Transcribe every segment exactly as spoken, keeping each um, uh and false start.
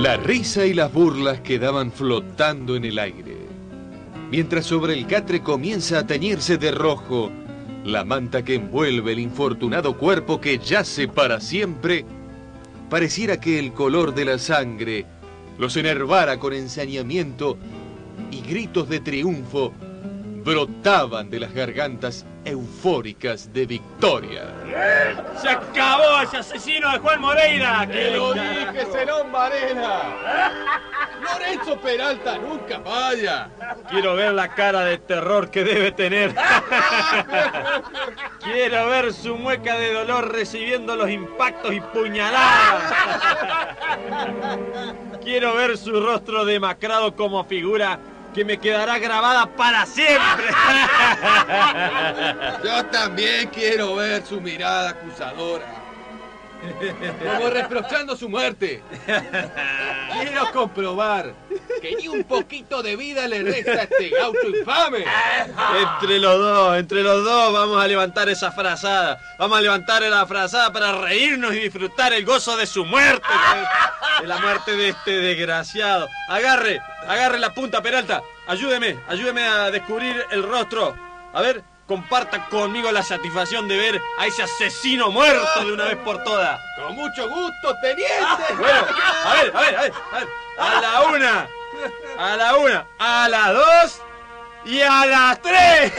La risa y las burlas quedaban flotando en el aire, mientras sobre el catre comienza a teñirse de rojo la manta que envuelve el infortunado cuerpo que yace para siempre. Pareciera que el color de la sangre los enervara con ensañamiento y gritos de triunfo brotaban de las gargantas eufóricas de victoria. ¡Se acabó ese asesino de Juan Moreira! ¡Que lo dije, Zenón Varela! ¡Lorenzo Peralta nunca falla! Quiero ver la cara de terror que debe tener. Quiero ver su mueca de dolor recibiendo los impactos y puñaladas. Quiero ver su rostro demacrado como figura que me quedará grabada para siempre. Yo también quiero ver su mirada acusadora, como reprochando su muerte. Quiero comprobar que ni un poquito de vida le resta a este gaucho infame. Entre los dos, entre los dos vamos a levantar esa frazada. Vamos a levantar la frazada para reírnos y disfrutar el gozo de su muerte, de la muerte de este desgraciado. Agarre, agarre la punta, Peralta. Ayúdeme, ayúdeme a descubrir el rostro. A ver, comparta conmigo la satisfacción de ver a ese asesino muerto de una vez por todas. Con mucho gusto, teniente. Bueno, a ver, a ver, a ver, a ver. A la una, a la una, a las dos y a las tres.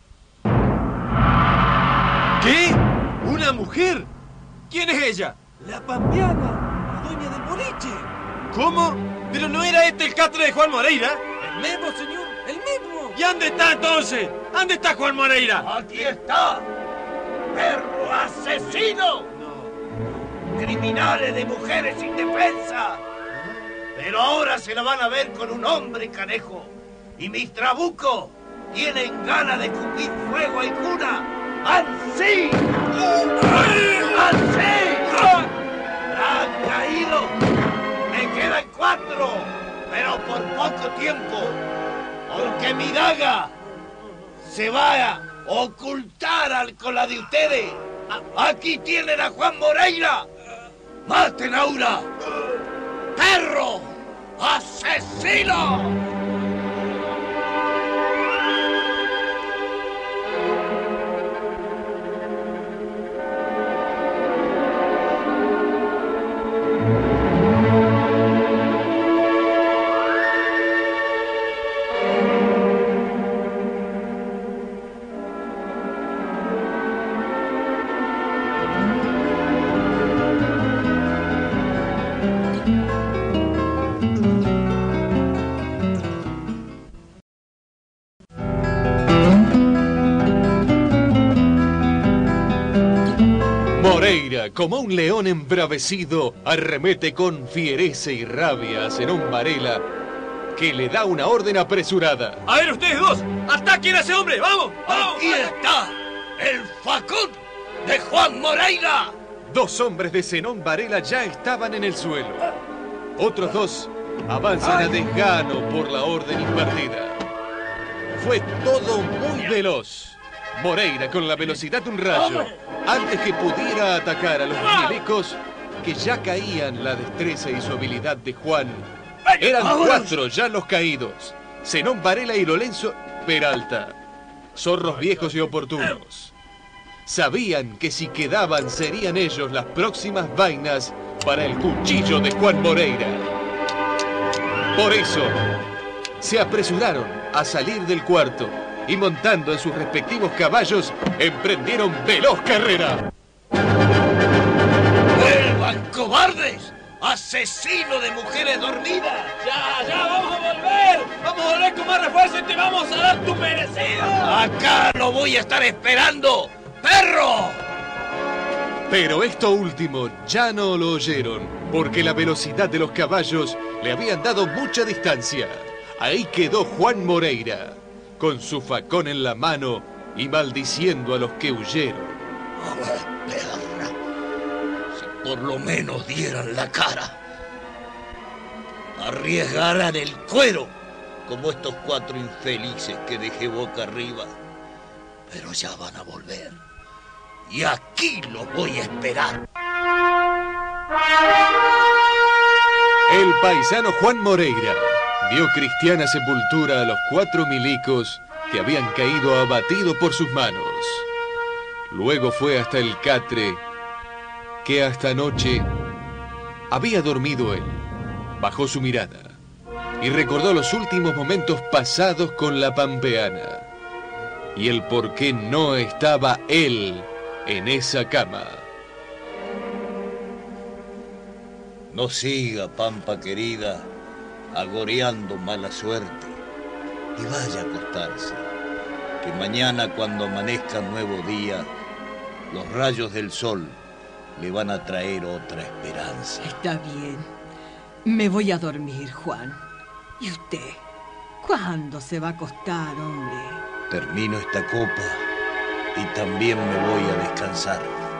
¿Qué? ¿Una mujer? ¿Quién es ella? La pampeana, la dueña del boliche. ¿Cómo? ¿Pero no era este el catre de Juan Moreira? El mismo, señor, el mismo. ¿Y dónde está entonces? ¿Dónde está Juan Moreira? ¡Aquí está! ¡Perro asesino! No. ¡Criminales de mujeres indefensas! Pero ahora se la van a ver con un hombre canejo. Y mis trabucos tienen ganas de escupir fuego a Icuna. ¡Ansí! ¡Ansí! ¡Han caído! ¡Me quedan cuatro! Pero por poco tiempo. Porque mi daga se va a ocultar al, con la de ustedes. Aquí tienen a Juan Moreira. ¡Maten ahora! ¡Perro asesino! Moreira, como un león embravecido, arremete con fiereza y rabia a Zenón Varela, que le da una orden apresurada. A ver, ustedes dos, ataquen a ese hombre, vamos, vamos. ¡Aquí está el facón de Juan Moreira! Dos hombres de Zenón Varela ya estaban en el suelo. Otros dos avanzan a desgano por la orden impartida. Fue todo muy veloz. Moreira, con la velocidad de un rayo, antes que pudiera atacar a los milicos, que ya caían la destreza y su habilidad de Juan. Eran cuatro ya los caídos: Zenón Varela y Lorenzo Peralta, zorros viejos y oportunos. Sabían que si quedaban serían ellos las próximas vainas para el cuchillo de Juan Moreira. Por eso, se apresuraron a salir del cuarto y, montando en sus respectivos caballos, emprendieron veloz carrera. ¡Vuelvan, cobardes! ¡Asesino de mujeres dormidas! Ya, ya, vamos a volver. Vamos a volver con más refuerzo y te vamos a dar tu merecido. ¡Acá lo voy a estar esperando! ¡Perro! Pero esto último ya no lo oyeron, porque la velocidad de los caballos le habían dado mucha distancia. Ahí quedó Juan Moreira, con su facón en la mano y maldiciendo a los que huyeron. Perra, si por lo menos dieran la cara, arriesgaran el cuero, como estos cuatro infelices que dejé boca arriba. Pero ya van a volver, y aquí los voy a esperar. El paisano Juan Moreira dio cristiana sepultura a los cuatro milicos que habían caído abatidos por sus manos. Luego fue hasta el catre que hasta anoche había dormido él. Bajó su mirada y recordó los últimos momentos pasados con la pampeana y el por qué no estaba él en esa cama. No siga, Pampa querida, agoreando mala suerte, y vaya a acostarse, que mañana cuando amanezca nuevo día, los rayos del sol le van a traer otra esperanza. Está bien. Me voy a dormir, Juan. ¿Y usted? ¿Cuándo se va a acostar, hombre? Termino esta copa y también me voy a descansar.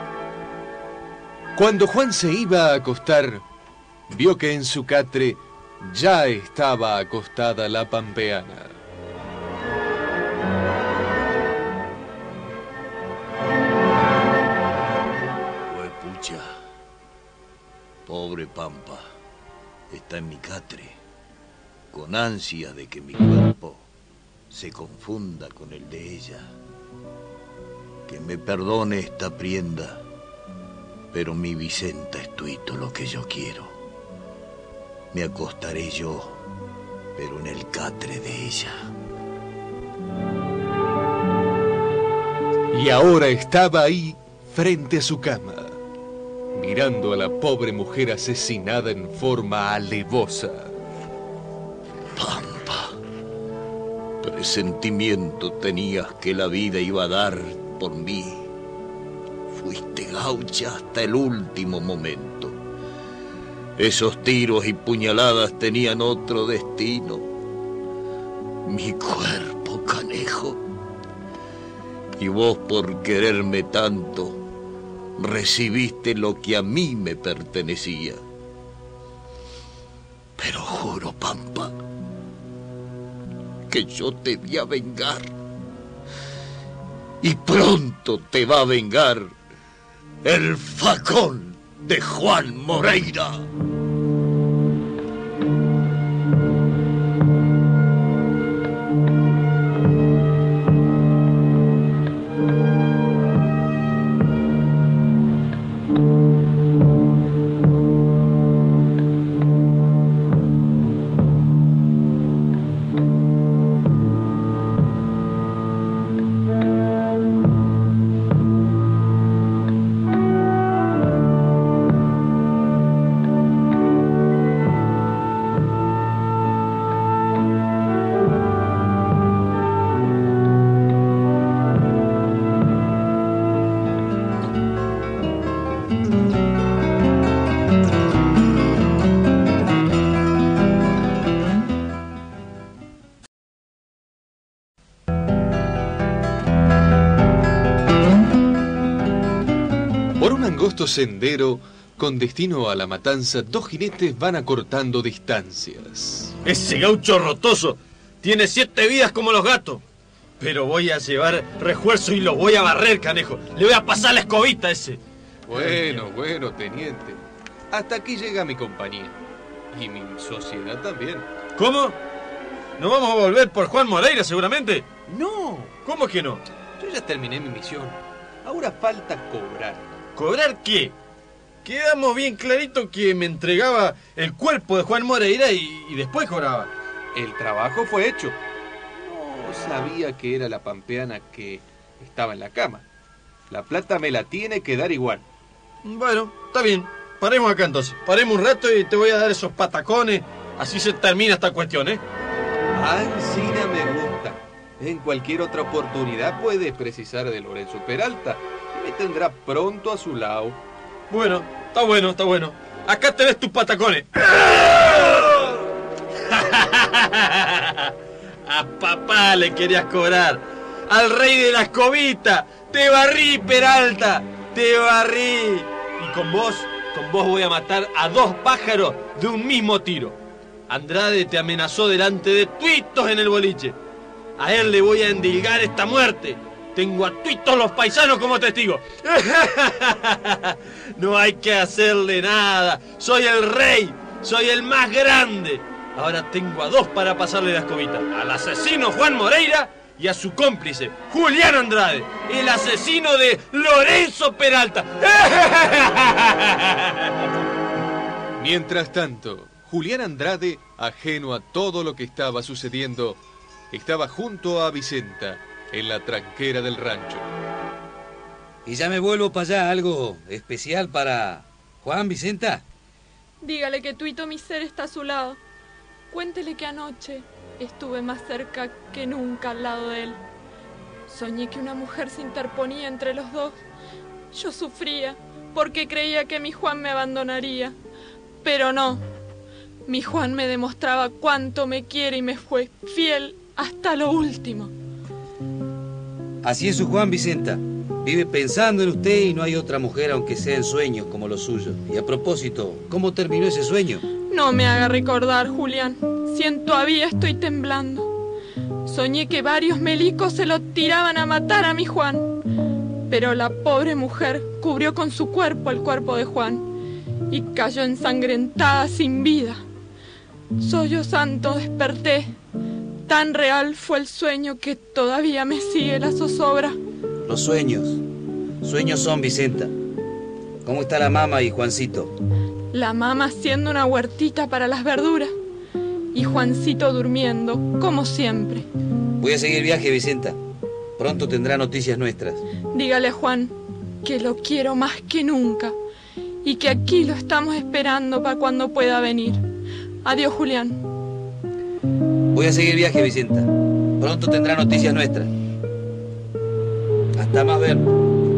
Cuando Juan se iba a acostar, vio que en su catre ya estaba acostada la pampeana. Huepucha, pobre Pampa, está en mi catre, con ansia de que mi cuerpo se confunda con el de ella. Que me perdone esta prienda, pero mi Vicenta es tuito lo que yo quiero. Me acostaré yo, pero en el catre de ella. Y ahora estaba ahí, frente a su cama, mirando a la pobre mujer asesinada en forma alevosa. Pampa, presentimiento tenías que la vida iba a dar por mí. Fuiste gaucha hasta el último momento. Esos tiros y puñaladas tenían otro destino. Mi cuerpo, canejo. Y vos, por quererme tanto, recibiste lo que a mí me pertenecía. Pero juro, Pampa, que yo te voy a vengar. Y pronto te va a vengar el facón de Juan Moreira. Sendero con destino a la matanza, dos jinetes van acortando distancias. Ese gaucho rotoso tiene siete vidas como los gatos. Pero voy a llevar refuerzo y lo voy a barrer, canejo. Le voy a pasar la escobita a ese. Bueno, bueno, teniente. Hasta aquí llega mi compañía. Y mi sociedad también. ¿Cómo? ¿No vamos a volver por Juan Moreira seguramente? No. ¿Cómo que no? Yo ya terminé mi misión. Ahora falta cobrar. ¿Cobrar qué? Quedamos bien clarito que me entregaba el cuerpo de Juan Moreira y, y después cobraba. El trabajo fue hecho. No sabía que era la pampeana que estaba en la cama. La plata me la tiene que dar igual. Bueno, está bien. Paremos acá entonces. Paremos un rato y te voy a dar esos patacones. Así se termina esta cuestión, ¿eh? Ay, sí, no me gusta. En cualquier otra oportunidad puede precisar de Lorenzo Peralta. Me tendrá pronto a su lado. Bueno, está bueno, está bueno. Acá tenés tus patacones. A papá le querías cobrar. Al rey de la escobita. Te barrí, Peralta. Te barrí. Y con vos, con vos voy a matar a dos pájaros de un mismo tiro. Andrade te amenazó delante de tuitos en el boliche. A él le voy a endilgar esta muerte. Tengo a tuitos los paisanos como testigos. No hay que hacerle nada. Soy el rey. Soy el más grande. Ahora tengo a dos para pasarle la escobita. Al asesino Juan Moreira y a su cómplice, Julián Andrade, el asesino de Lorenzo Peralta. Mientras tanto, Julián Andrade, ajeno a todo lo que estaba sucediendo, estaba junto a Vicenta, en la tranquera del rancho. Y ya me vuelvo para allá, algo especial para Juan, Vicenta. Dígale que Tuito mi ser está a su lado. Cuéntele que anoche estuve más cerca que nunca al lado de él. Soñé que una mujer se interponía entre los dos. Yo sufría porque creía que mi Juan me abandonaría. Pero no. Mi Juan me demostraba cuánto me quiere y me fue fiel hasta lo último. Así es su Juan, Vicenta. Vive pensando en usted y no hay otra mujer, aunque sea en sueños como los suyos. Y a propósito, ¿cómo terminó ese sueño? No me haga recordar, Julián. Si todavía estoy temblando. Soñé que varios milicos se lo tiraban a matar a mi Juan. Pero la pobre mujer cubrió con su cuerpo el cuerpo de Juan y cayó ensangrentada sin vida. Sollozando desperté. Tan real fue el sueño que todavía me sigue la zozobra. Los sueños. Sueños son, Vicenta. ¿Cómo está la mama y Juancito? La mama haciendo una huertita para las verduras y Juancito durmiendo, como siempre. Voy a seguir viaje, Vicenta. Pronto tendrá noticias nuestras. Dígale a Juan que lo quiero más que nunca y que aquí lo estamos esperando para cuando pueda venir. Adiós, Julián. Voy a seguir viaje, Vicenta. Pronto tendrá noticias nuestras. Hasta más ver.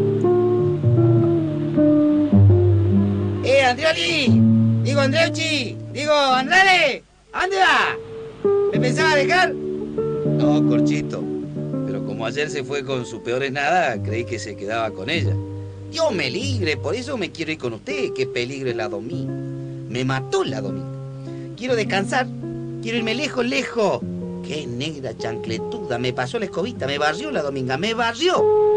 ¡Eh, Andrioli! Digo, Andreucci. Digo, Andrade. ¿A dónde va? ¿Me pensaba dejar? No, Corchito. Pero como ayer se fue con sus peores nada, creí que se quedaba con ella. Dios me libre, por eso me quiero ir con usted. Qué peligro es la Dominga. Me mató la Dominga. Quiero descansar. Quiero irme lejos, lejos. Qué negra chancletuda. Me pasó la escobita, me barrió la Dominga, me barrió.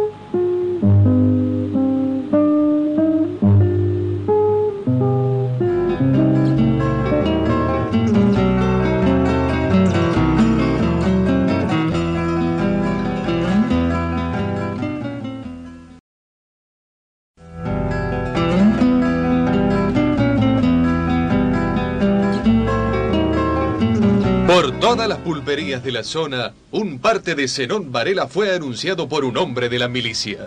Por todas las pulperías de la zona, un parte de Zenón Varela fue anunciado por un hombre de la milicia.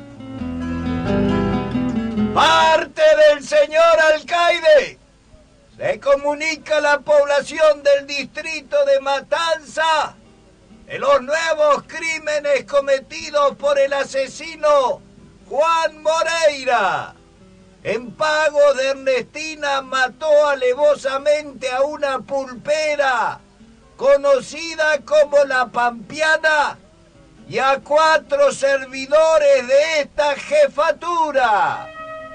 ¡Parte del señor alcaide! Se comunica a la población del distrito de Matanza de los nuevos crímenes cometidos por el asesino Juan Moreira. En pago de Ernestina mató alevosamente a una pulpera conocida como La Pampiana y a cuatro servidores de esta jefatura.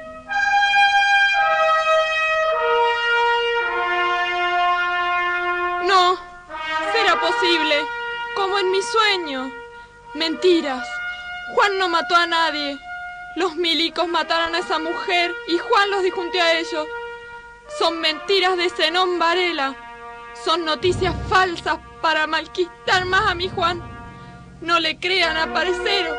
No, será posible, como en mi sueño. Mentiras, Juan no mató a nadie. Los milicos mataron a esa mujer y Juan los disjuntió a ellos. Son mentiras de Zenón Varela. Son noticias falsas para malquistar más a mi Juan. No le crean a Parecero.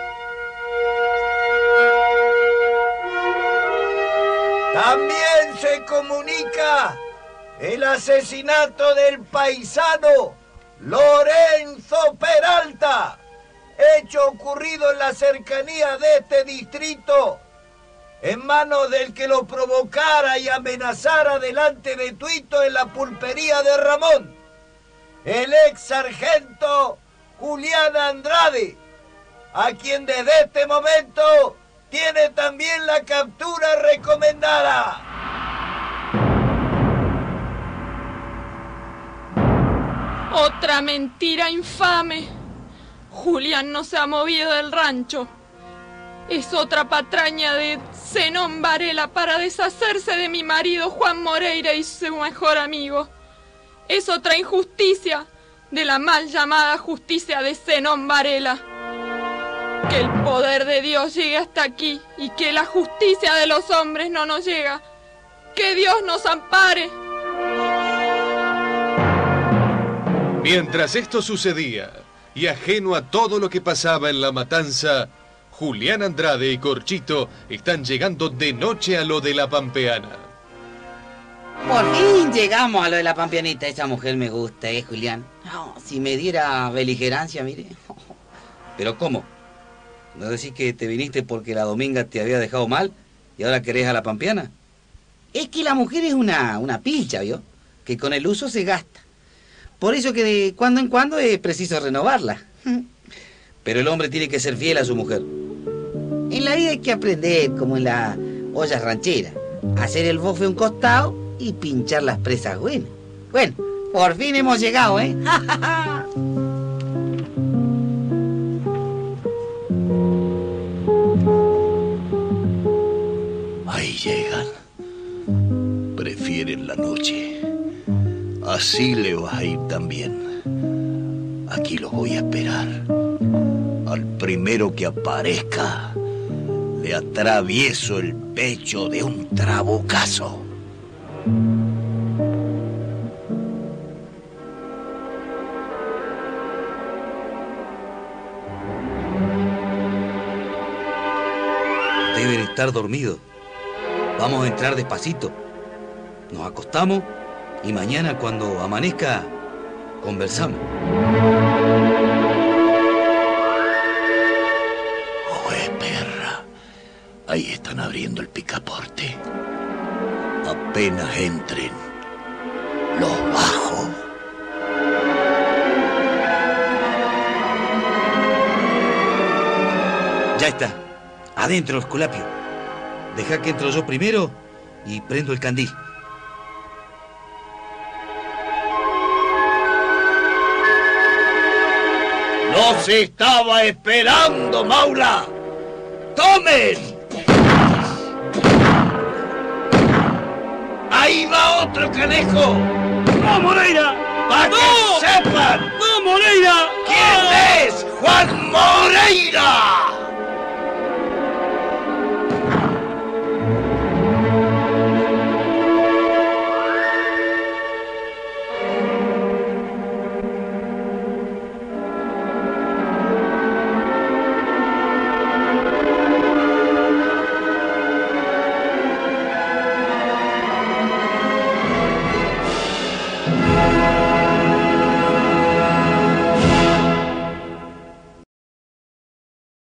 También se comunica el asesinato del paisano Lorenzo Peralta, hecho ocurrido en la cercanía de este distrito, en manos del que lo provocara y amenazara delante de Tuito en la pulpería de Ramón, el ex sargento Julián Andrade, a quien desde este momento tiene también la captura recomendada. Otra mentira infame. Julián no se ha movido del rancho. Es otra patraña de Zenón Varela para deshacerse de mi marido Juan Moreira y su mejor amigo. Es otra injusticia de la mal llamada justicia de Zenón Varela. Que el poder de Dios llegue hasta aquí y que la justicia de los hombres no nos llega. Que Dios nos ampare. Mientras esto sucedía, y ajeno a todo lo que pasaba en la matanza, Julián Andrade y Corchito están llegando de noche a lo de la Pampeana. Por fin llegamos a lo de la Pampeanita. Esa mujer me gusta, ¿eh, Julián? No, si me diera beligerancia, mire. ¿Pero cómo? ¿No decís que te viniste porque la Dominga te había dejado mal y ahora querés a la Pampeana? Es que la mujer es una, una pilcha, ¿vio? Que con el uso se gasta. Por eso que de cuando en cuando es preciso renovarla. Pero el hombre tiene que ser fiel a su mujer. En la vida hay que aprender, como en la olla ranchera, hacer el bofe a un costado y pinchar las presas buenas. Bueno, por fin hemos llegado, ¿eh? Ahí llegan. Prefieren la noche. Así le vas a ir también. Aquí los voy a esperar. Al primero que aparezca, le atravieso el pecho de un trabucazo. Deben estar dormidos. Vamos a entrar despacito. Nos acostamos y mañana cuando amanezca, conversamos. Oye, perra. Ahí están abriendo el picaporte. Apenas entren, los bajo. Ya está. Adentro, Esculapio. Deja que entro yo primero y prendo el candil. ¡Los estaba esperando, Maula! ¡Tomen! ¡Ahí va otro canejo! ¡No, Moreira! ¡Para ¡No! que sepan! ¡No, Moreira! ¿Quién es Juan Moreira?